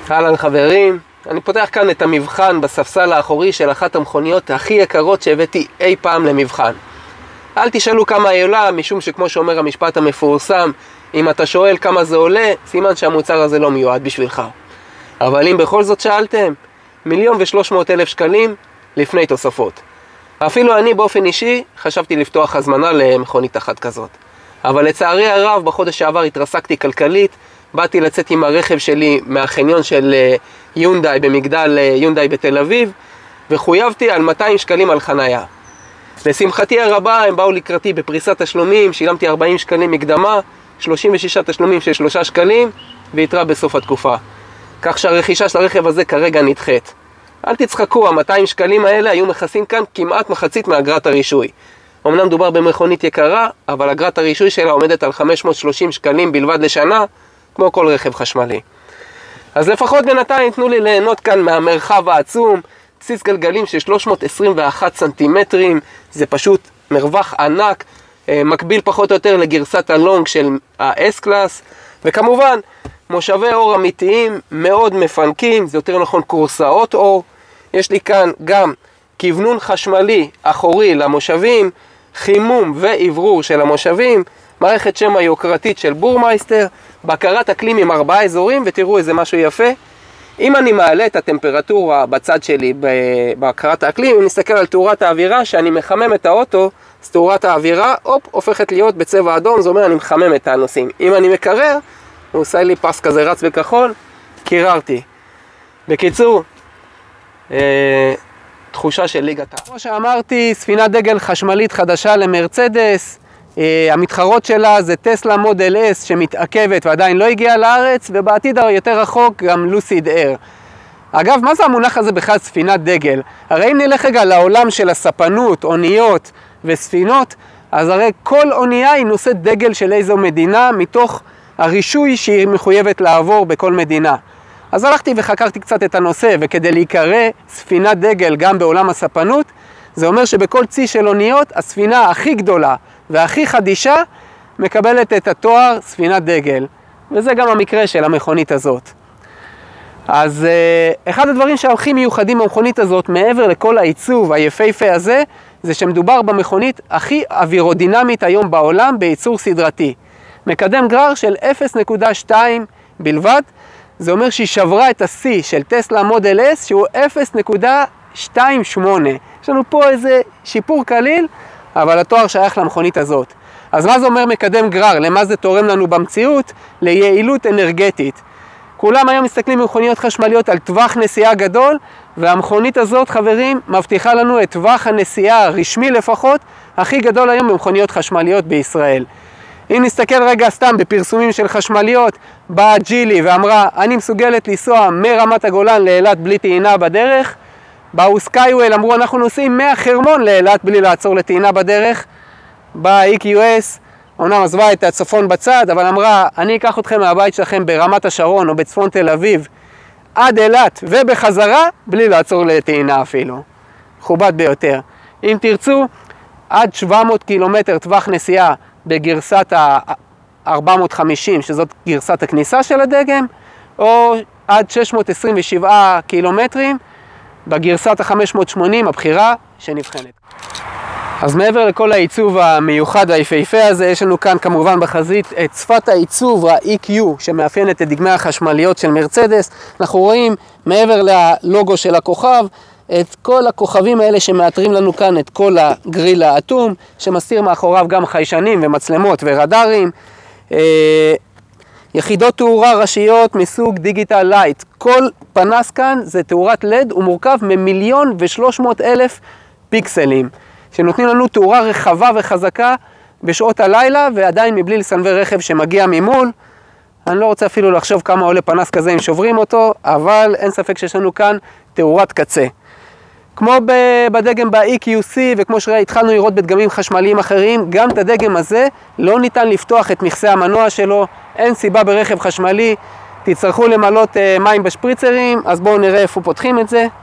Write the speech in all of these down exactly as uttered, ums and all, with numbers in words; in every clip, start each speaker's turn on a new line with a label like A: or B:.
A: אהלן חברים, אני פותח כאן את המבחן בספסל האחורי של אחת המכוניות הכי יקרות שהבאתי אי פעם למבחן. אל תשאלו כמה היא עולה, משום שכמו שאומר המשפט המפורסם, אם אתה שואל כמה זה עולה, סימן שהמוצר הזה לא מיועד בשבילך. אבל אם בכל זאת שאלתם, מיליון ושלוש מאות אלף שקלים לפני תוספות. אפילו אני באופן אישי חשבתי לפתוח הזמנה למכונית אחת כזאת. אבל לצערי הרב בחודש שעבר התרסקתי כלכלית, באתי לצאת עם הרכב שלי מהחניון של יונדאי במגדל יונדאי בתל אביב, וחויבתי על מאתיים שקלים על חנייה. לשמחתי הרבה הם באו לקראתי בפריסת תשלומים, שילמתי ארבעים שקלים מקדמה, שלושים ושישה תשלומים של שלושה שקלים, ויתרה בסוף התקופה. כך שהרכישה של הרכב הזה כרגע נדחית. אל תצחקו, ה-מאתיים שקלים האלה היו מכסים כאן כמעט מחצית מאגרת הרישוי. אמנם מדובר במכונית יקרה, אבל אגרת הרישוי שלה עומדת על חמש מאות ושלושים שקלים בלבד לשנה, כמו כל רכב חשמלי. אז לפחות בינתיים תנו לי ליהנות כאן מהמרחב העצום, בסיס גלגלים של שלוש מאות עשרים ואחת סנטימטרים, זה פשוט מרווח ענק, מקביל פחות או יותר לגרסת הלונג של ה-S-Class, וכמובן מושבי אור אמיתיים מאוד מפנקים, זה יותר נכון קורסאות אור. יש לי כאן גם כיוונון חשמלי אחורי למושבים, חימום ואוורור של המושבים, מערכת שמע יוקרתית של בורמייסטר, בקרת אקלים עם ארבעה אזורים, ותראו איזה משהו יפה. אם אני מעלה את הטמפרטורה בצד שלי בקרת האקלים, אם נסתכל על תאורת האווירה, שאני מחמם את האוטו, אז תאורת האווירה, אופ, הופכת להיות בצבע אדום, זאת אומרת אני מחמם את הנוסעים. אם אני מקרר, הוא עושה לי פס כזה רץ בכחול, קיררתי. בקיצור, אה, תחושה של ליגת העל. כמו שאמרתי, ספינת דגל חשמלית חדשה למרצדס, אה, המתחרות שלה זה טסלה מודל S שמתעכבת ועדיין לא הגיעה לארץ, ובעתיד היותר רחוק גם לוסיד אייר. אגב, מה זה המונח הזה בכלל ספינת דגל? הרי אם נלך רגע לעולם של הספנות, אוניות וספינות, אז הרי כל אונייה היא נושאת דגל של איזו מדינה מתוך הרישוי שהיא מחויבת לעבור בכל מדינה. אז הלכתי וחקרתי קצת את הנושא, וכדי להיקרא ספינת דגל גם בעולם הספנות, זה אומר שבכל צי של אוניות, הספינה הכי גדולה והכי חדישה מקבלת את התואר ספינת דגל. וזה גם המקרה של המכונית הזאת. אז אחד הדברים שהכי מיוחדים במכונית הזאת, מעבר לכל העיצוב היפהפה הזה, זה שמדובר במכונית הכי אווירודינמית היום בעולם בייצור סדרתי. מקדם גרר של אפס נקודה שתיים בלבד, זה אומר שהיא שברה את השיא של טסלה מודל S שהוא אפס נקודה עשרים ושמונה. יש לנו פה איזה שיפור קליל, אבל התואר שייך למכונית הזאת. אז מה זה אומר מקדם גרר? למה זה תורם לנו במציאות? ליעילות אנרגטית. כולם היום מסתכלים במכוניות חשמליות על טווח נסיעה גדול, והמכונית הזאת, חברים, מבטיחה לנו את טווח הנסיעה הרשמי לפחות, הכי גדול היום במכוניות חשמליות בישראל. אם נסתכל רגע סתם בפרסומים של חשמליות, באה ג'ילי ואמרה, אני מסוגלת לנסוע מרמת הגולן לאילת בלי טעינה בדרך. באו סקייוול, אמרו, אנחנו נוסעים מהחרמון לאילת בלי לעצור לטעינה בדרך. באה אי קיו אס, אומנם עזבה את הצפון בצד, אבל אמרה, אני אקח אתכם מהבית שלכם ברמת השרון או בצפון תל אביב, עד אילת ובחזרה, בלי לעצור לטעינה אפילו. מכובד ביותר. אם תרצו, עד שבע מאות קילומטר טווח נסיעה, בגרסת ה-ארבע מאות וחמישים, שזאת גרסת הכניסה של הדגם, או עד שש מאות עשרים ושבעה קילומטרים, בגרסת ה-חמש מאות ושמונים, הבחירה שנבחנת. אז מעבר לכל העיצוב המיוחד והיפהפה הזה, יש לנו כאן כמובן בחזית את שפת העיצוב ה-אי קיו, שמאפיינת את דגמי החשמליות של מרצדס. אנחנו רואים מעבר ללוגו של הכוכב, את כל הכוכבים האלה שמאתרים לנו כאן את כל הגריל האטום, שמסתיר מאחוריו גם חיישנים ומצלמות ורדארים. יחידות תאורה ראשיות מסוג דיגיטל לייט. כל פנס כאן זה תאורת לד, הוא מורכב ממיליון ושלוש מאות אלף פיקסלים, שנותנים לנו תאורה רחבה וחזקה בשעות הלילה, ועדיין מבלי לסנוור רכב שמגיע ממול. אני לא רוצה אפילו לחשוב כמה עולה פנס כזה אם שוברים אותו, אבל אין ספק שיש לנו כאן תאורת קצה. כמו בדגם ב-אי קיו סי, וכמו שהתחלנו לראות בדגמים חשמליים אחרים, גם את הדגם הזה לא ניתן לפתוח את מכסה המנוע שלו. אין סיבה ברכב חשמלי, תצטרכו למלות מים בשפריצרים, אז בואו נראה איפה פותחים את זה.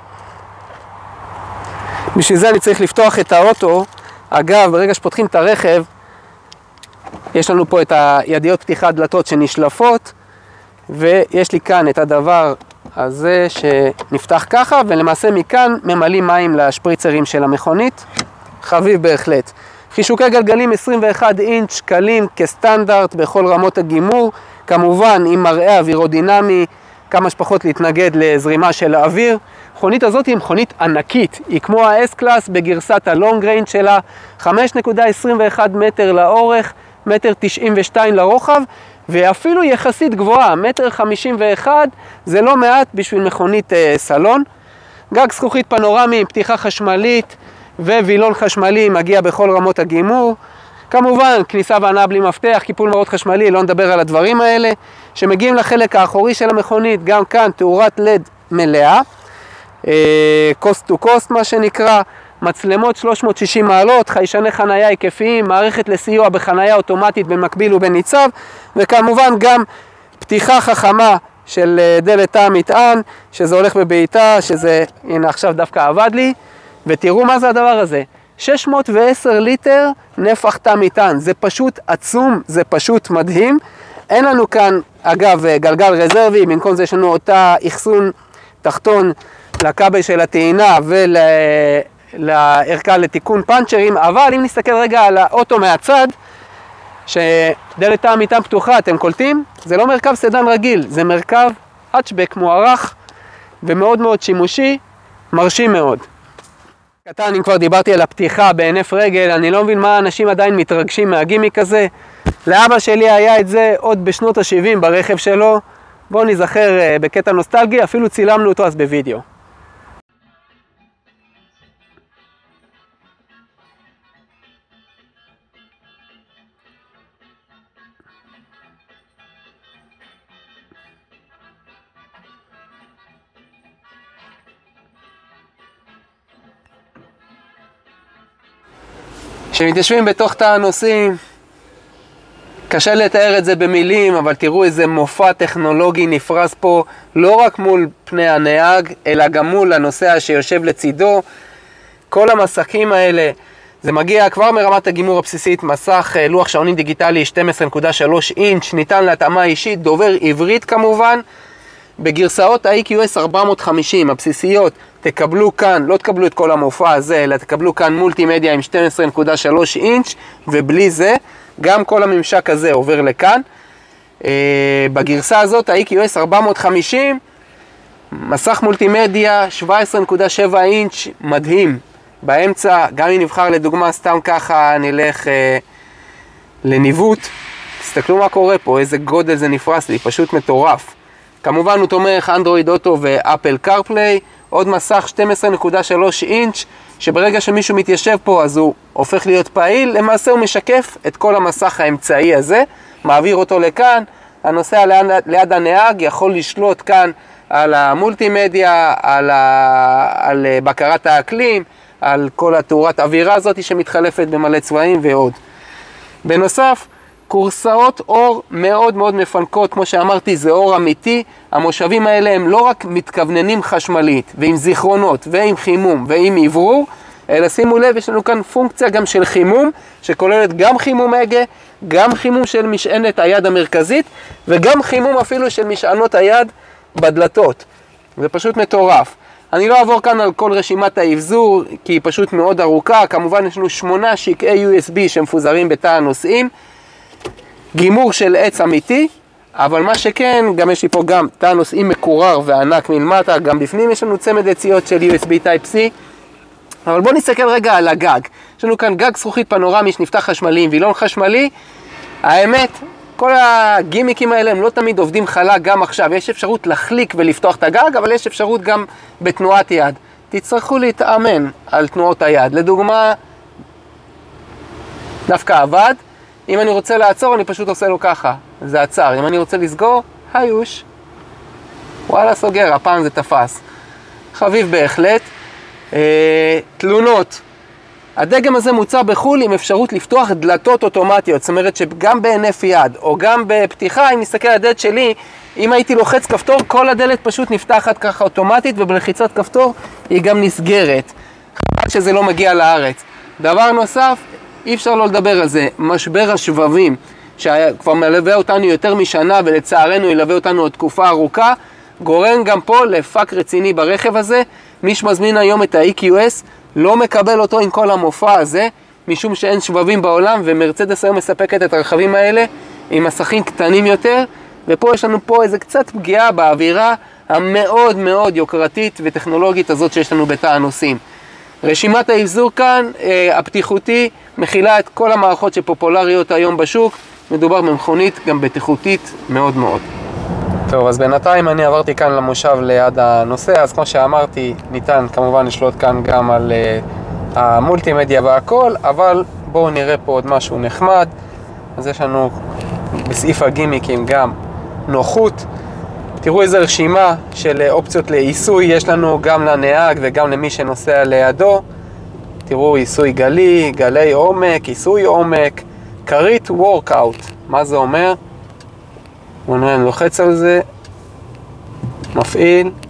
A: בשביל זה אני צריך לפתוח את האוטו. אגב, ברגע שפותחים את הרכב, יש לנו פה את הידיות פתיחת דלתות שנשלפות, ויש לי כאן את הדבר אז זה שנפתח ככה, ולמעשה מכאן ממלאים מים לשפריצרים של המכונית. חביב בהחלט. חישוקי גלגלים עשרים ואחד אינץ' קלים כסטנדרט בכל רמות הגימור, כמובן עם מראה אווירודינמי, כמה שפחות להתנגד לזרימה של האוויר. המכונית הזאת היא מכונית ענקית, היא כמו ה-S-Class בגרסת הלונג ריינג' שלה, חמש נקודה עשרים ואחת מטר לאורך, מטר תשעים ושתיים לרוחב, ואפילו יחסית גבוהה, מטר חמישים ואחת, זה לא מעט בשביל מכונית אה, סלון. גג זכוכית פנורמי עם פתיחה חשמלית ווילון חשמלי מגיע בכל רמות הגימור. כמובן, כניסה והנעה בלי מפתח, קיפול מראות חשמלי, לא נדבר על הדברים האלה. שמגיעים לחלק האחורי של המכונית, גם כאן תאורת לד מלאה, קוסט טו קוסט מה שנקרא, מצלמות שלוש מאות ושישים מעלות, חיישני חנייה היקפיים, מערכת לסיוע בחנייה אוטומטית במקביל ובניצב, וכמובן גם פתיחה חכמה של דלת תא המטען, שזה הולך בבעיטה, שזה, הנה עכשיו דווקא עבד לי, ותראו מה זה הדבר הזה, שש מאות ועשר ליטר נפח תא מטען, זה פשוט עצום, זה פשוט מדהים. אין לנו כאן, אגב, גלגל רזרבי, במקום זה יש לנו אותה אחסון תחתון לכבל של הטעינה ולערכה לתיקון פאנצ'רים, אבל אם נסתכל רגע על האוטו מהצד, שדלת תא המטען פתוחה, אתם קולטים? זה לא מרכב סדן רגיל, זה מרכב האצ'בק מוערך ומאוד מאוד שימושי, מרשים מאוד. קטן, אם כבר דיברתי על הפתיחה בהינף רגל, אני לא מבין מה האנשים עדיין מתרגשים מהגימיק הזה. לאבא שלי היה את זה עוד בשנות ה-שבעים ברכב שלו. בואו נזכר בקטע נוסטלגי, אפילו צילמנו אותו אז בווידאו. כשמתיישבים בתוך תא הנוסעים, קשה לתאר את זה במילים, אבל תראו איזה מופע טכנולוגי נפרס פה, לא רק מול פני הנהג, אלא גם מול הנוסע שיושב לצידו. כל המסכים האלה, זה מגיע כבר מרמת הגימור הבסיסית, מסך לוח שעונים דיגיטלי שתים עשרה נקודה שלוש אינץ', ניתן להתאמה אישית, דובר עברית כמובן. בגרסאות ה-איי קיו אס ארבע מאות וחמישים הבסיסיות, תקבלו כאן, לא תקבלו את כל המופע הזה, אלא תקבלו כאן מולטימדיה עם שתים עשרה נקודה שלוש אינץ', ובלי זה, גם כל הממשק הזה עובר לכאן. בגרסה הזאת, ה-איי קיו אס ארבע מאות וחמישים, מסך מולטימדיה שבע עשרה נקודה שבע אינץ', מדהים. באמצע, גם אם נבחר לדוגמה, סתם ככה נלך אה, לניווט, תסתכלו מה קורה פה, איזה גודל זה נפרס לי, פשוט מטורף. כמובן הוא תומך אנדרואיד אוטו ואפל קארפליי, עוד מסך שתים עשרה נקודה שלוש אינץ', שברגע שמישהו מתיישב פה אז הוא הופך להיות פעיל, למעשה הוא משקף את כל המסך האמצעי הזה, מעביר אותו לכאן, הנוסע ליד, ליד הנהג יכול לשלוט כאן על המולטימדיה, על, ה, על בקרת האקלים, על כל התאורת אווירה הזאת שמתחלפת במלא צבעים ועוד. בנוסף, קורסאות אור מאוד מאוד מפנקות, כמו שאמרתי, זה אור אמיתי. המושבים האלה הם לא רק מתכווננים חשמלית, ועם זיכרונות, ועם חימום, ועם עברור, אלא שימו לב, יש לנו כאן פונקציה גם של חימום, שכוללת גם חימום הגה, גם חימום של משענת היד המרכזית, וגם חימום אפילו של משענות היד בדלתות. זה פשוט מטורף. אני לא אעבור כאן על כל רשימת האבזור, כי היא פשוט מאוד ארוכה. כמובן יש לנו שמונה שקעי יו אס בי שמפוזרים בתא הנוסעים. גימור של עץ אמיתי, אבל מה שכן, גם יש לי פה גם תא נוסעים מקורר וענק מלמטה, גם בפנים יש לנו צמד יציאות של יו אס בי Type-C. אבל בואו נסתכל רגע על הגג. יש לנו כאן גג זכוכית פנורמי שנפתח חשמלי עם וילון חשמלי. האמת, כל הגימיקים האלה הם לא תמיד עובדים חלק גם עכשיו. יש אפשרות להחליק ולפתוח את הגג, אבל יש אפשרות גם בתנועת יד. תצטרכו להתאמן על תנועות היד. לדוגמה, דווקא עבד. אם אני רוצה לעצור, אני פשוט עושה לו ככה. זה עצר. אם אני רוצה לסגור, היוש. וואלה, סוגר. הפעם זה תפס. חביב בהחלט. אה, תלונות. הדגם הזה מוצע בחול עם אפשרות לפתוח דלתות אוטומטיות. זאת אומרת שגם בהינף יד או גם בפתיחה, אם נסתכל על הדלת שלי, אם הייתי לוחץ כפתור, כל הדלת פשוט נפתחת ככה אוטומטית, ובלחיצת כפתור היא גם נסגרת. חבל שזה לא מגיע לארץ. דבר נוסף, אי אפשר לא לדבר על זה, משבר השבבים, שכבר מלווה אותנו יותר משנה, ולצערנו ילווה אותנו עוד תקופה ארוכה. גורם גם פה לפאק רציני ברכב הזה. מי שמזמין היום את ה-אי קיו אס לא מקבל אותו עם כל המופע הזה, משום שאין שבבים בעולם, ומרצדס היום מספקת את הרכבים האלה עם מסכים קטנים יותר, ופה יש לנו פה איזה קצת פגיעה באווירה המאוד מאוד יוקרתית וטכנולוגית הזאת שיש לנו בתא הנוסעים. רשימת האבזור כאן, אה, הפתיחותי, מכילה את כל המערכות שפופולריות היום בשוק. מדובר במכונית גם בטיחותית מאוד מאוד. טוב, אז בינתיים אני עברתי כאן למושב ליד הנושא, אז כמו שאמרתי, ניתן כמובן לשלוט כאן גם על uh, המולטימדיה והכל, אבל בואו נראה פה עוד משהו נחמד. אז יש לנו בסעיף הגימיקים גם נוחות. תראו איזה רשימה של אופציות לעיסוי יש לנו גם לנהג וגם למי שנוסע לידו. תראו, עיסוי גלי, גלי עומק, עיסוי עומק, כרית וורקאוט. מה זה אומר? בואו נראה, אני לוחץ על זה, מפעיל,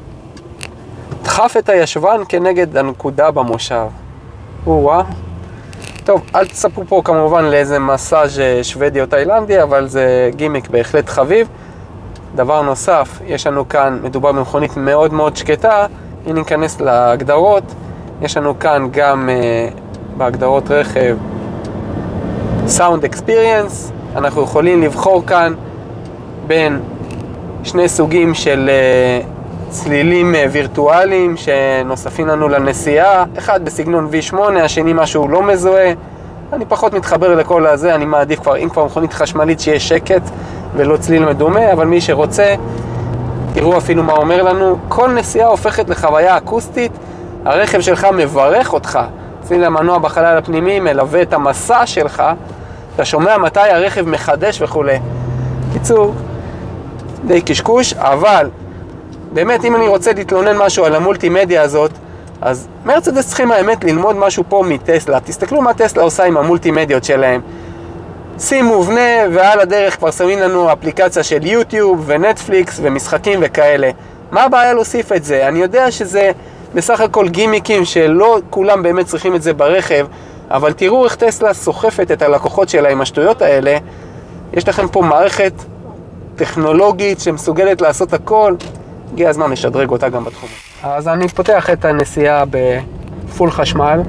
A: דחף את הישבן כנגד הנקודה במושב. וואה. טוב, אל תספרו פה כמובן לאיזה מסאז' שוודי או תאילנדי, אבל זה גימיק בהחלט חביב. דבר נוסף, יש לנו כאן, מדובר במכונית מאוד מאוד שקטה. אם ניכנס להגדרות, יש לנו כאן גם uh, בהגדרות רכב Sound Experience. אנחנו יכולים לבחור כאן בין שני סוגים של uh, צלילים uh, וירטואליים שנוספים לנו לנסיעה. אחד בסגנון וי שמונה, השני משהו לא מזוהה. אני פחות מתחבר לכל הזה, אני מעדיף כבר, אם כבר מכונית חשמלית שיהיה שקט ולא צליל מדומה, אבל מי שרוצה, תראו אפילו מה אומר לנו. כל נסיעה הופכת לחוויה אקוסטית, הרכב שלך מברך אותך. צליל המנוע בחלל הפנימי מלווה את המסע שלך, אתה שומע מתי הרכב מחדש וכו'. קיצור, די קשקוש, אבל באמת אם אני רוצה להתלונן משהו על המולטימדיה הזאת, אז מרצדס צריכים האמת ללמוד משהו פה מטסלה. תסתכלו מה טסלה עושה עם המולטימדיות שלהם. סים מובנה, ועל הדרך כבר שמים לנו אפליקציה של יוטיוב ונטפליקס ומשחקים וכאלה. מה הבעיה להוסיף את זה? אני יודע שזה בסך הכל גימיקים שלא כולם באמת צריכים את זה ברכב, אבל תראו איך טסלה סוחפת את הלקוחות שלה עם השטויות האלה. יש לכם פה מערכת טכנולוגית שמסוגלת לעשות הכל, הגיע הזמן לשדרג אותה גם בתחום. אז אני פותח את הנסיעה בפול חשמל.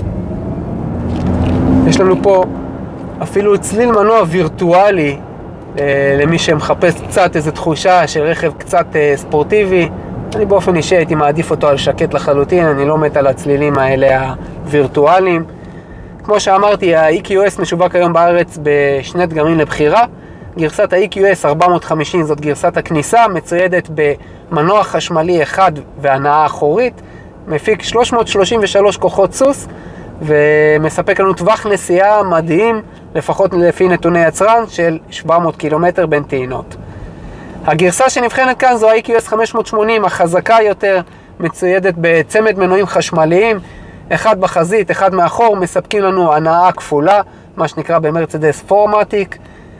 A: יש לנו פה אפילו צליל מנוע וירטואלי למי שמחפש קצת איזו תחושה של רכב קצת ספורטיבי. אני באופן אישי הייתי מעדיף אותו על שקט לחלוטין, אני לא מת על הצלילים האלה הווירטואליים. כמו שאמרתי, ה-אי קיו אס משווק היום בארץ בשני דגמים לבחירה. גרסת ה-אי קיו אס ארבע מאות וחמישים זאת גרסת הכניסה, מצוידת במנוע חשמלי אחד והנעה אחורית, מפיק שלוש מאות שלושים ושלוש כוחות סוס, ומספק לנו טווח נסיעה מדהים, לפחות לפי נתוני יצרן, של שבע מאות קילומטר בין טעינות. הגרסה שנבחנת כאן זו ה-אי קיו אס חמש מאות שמונים, החזקה יותר, מצוידת בצמד מנועים חשמליים, אחד בחזית, אחד מאחור, מספקים לנו הנעה כפולה, מה שנקרא במרצדס פורמטיק.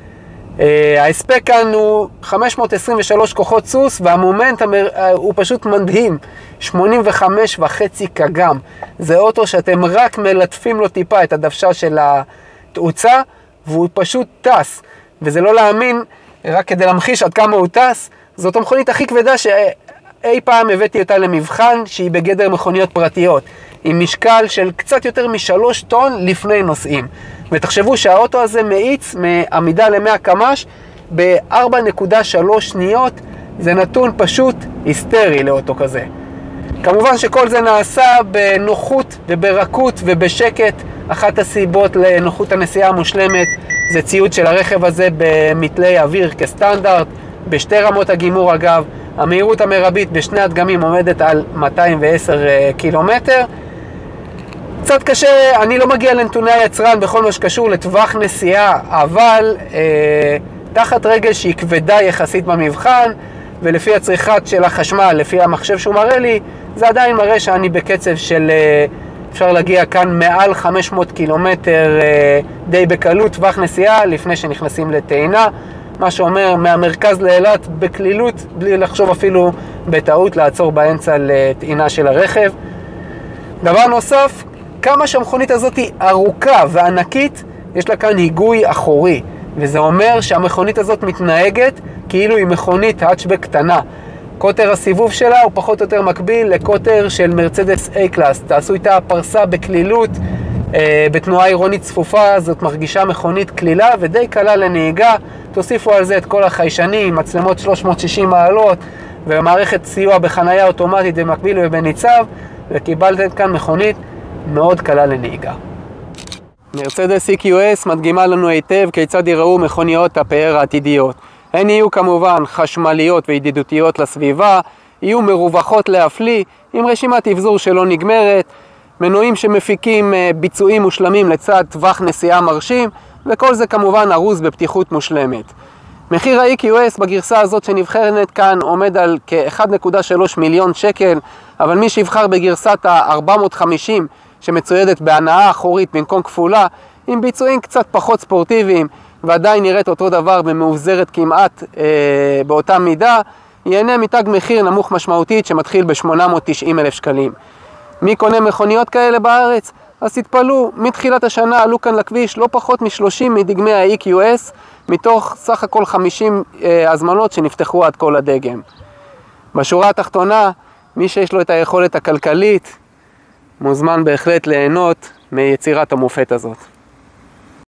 A: ההספק כאן הוא חמש מאות עשרים ושלוש כוחות סוס, והמומנט הוא פשוט מדהים, שמונים וחמש וחצי קגם. זה אוטו שאתם רק מלטפים לו טיפה את הדוושה של התאוצה, והוא פשוט טס. וזה לא להאמין, רק כדי להמחיש עד כמה הוא טס, זאת המכונית הכי כבדה שאי פעם הבאתי אותה למבחן, שהיא בגדר מכוניות פרטיות, עם משקל של קצת יותר משלוש טון לפני נוסעים. ותחשבו שהאוטו הזה מאיץ מעמידה ל-מאה קמ"ש ב-ארבע נקודה שלוש שניות. זה נתון פשוט היסטרי לאוטו כזה. כמובן שכל זה נעשה בנוחות וברכות ובשקט. אחת הסיבות לנוחות הנסיעה המושלמת זה ציוד של הרכב הזה במתלי אוויר כסטנדרט, בשתי רמות הגימור אגב. המהירות המרבית בשני הדגמים עומדת על מאתיים ועשר קילומטר. קצת קשה, אני לא מגיע לנתוני היצרן בכל מה שקשור לטווח נסיעה, אבל אה, תחת רגל שהיא כבדה יחסית במבחן, ולפי הצריכת של החשמל, לפי המחשב שהוא מראה לי, זה עדיין מראה שאני בקצב של, אה, אפשר להגיע כאן מעל חמש מאות קילומטר אה, די בקלות טווח נסיעה, לפני שנכנסים לטעינה, מה שאומר מהמרכז לאילת בקלילות, בלי לחשוב אפילו בטעות לעצור באמצע לטעינה של הרכב. דבר נוסף, כמה שהמכונית הזאת היא ארוכה וענקית, יש לה כאן היגוי אחורי, וזה אומר שהמכונית הזאת מתנהגת כאילו היא מכונית האצ'בק קטנה. קוטר הסיבוב שלה הוא פחות או יותר מקביל לקוטר של מרצדס A-Class. תעשו איתה פרסה בקלילות, אה, בתנועה עירונית צפופה, זאת מרגישה מכונית קלילה ודי קלה לנהיגה. תוסיפו על זה את כל החיישנים, מצלמות שלוש מאות ושישים מעלות ומערכת סיוע בחנייה אוטומטית במקביל ובניצב, וקיבלתם כאן מכונית מאוד קלה לנהיגה. מרצדס E Q S מדגימה לנו היטב כיצד יראו מכוניות הפאר העתידיות. הן יהיו כמובן חשמליות וידידותיות לסביבה, יהיו מרווחות להפליא, עם רשימת אבזור שלא נגמרת, מנועים שמפיקים ביצועים מושלמים לצד טווח נסיעה מרשים, וכל זה כמובן ארוז בפתיחות מושלמת. מחיר ה-E Q S בגרסה הזאת שנבחרת כאן עומד על כ-אחד נקודה שלוש מיליון שקל, אבל מי שיבחר בגרסת ה-ארבע מאות וחמישים שמצוידת בהנעה אחורית במקום כפולה, עם ביצועים קצת פחות ספורטיביים, ועדיין נראית אותו דבר ומאובזרת כמעט אה, באותה מידה, ייהנה מתג מחיר נמוך משמעותית שמתחיל ב-שמונה מאות ותשעים אלף שקלים. מי קונה מכוניות כאלה בארץ? אז תתפלו, מתחילת השנה עלו כאן לכביש לא פחות מ-שלושים מדגמי ה-E Q S, מתוך סך הכל חמישים אה, הזמנות שנפתחו עד כל הדגם. בשורה התחתונה, מי שיש לו את היכולת הכלכלית, מוזמן בהחלט ליהנות מיצירת המופת הזאת.